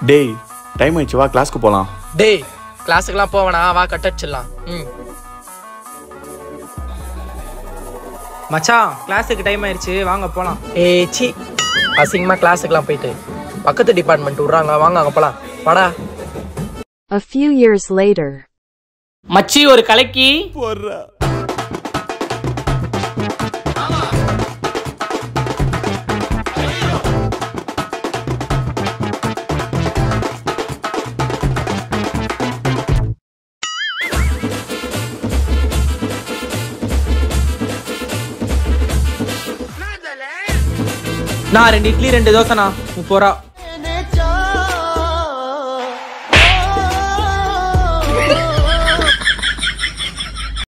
டேய் டைம் ஆயிடுச்சு வா கிளாஸ்க்கு போலாம். டேய் கிளாஸுக்குலாம் போவனா வா கட் அடிச்சிடலாம். மச்சான் கிளாஸுக்கு டைம் ஆயிடுச்சு வாங்க போலாம். சி அசிங்கமா கிளாஸுக்குலாம் போயிட்டு பக்கத்து டிபார்ட்மெண்ட் விட்றாங்க வாங்க அங்கே போலாம் வாடா. A few years later. மச்சி ஒரு கலக்கி போறா. நான் 2 இட்லி 2 தோசைண்ணா 30 ரூபா.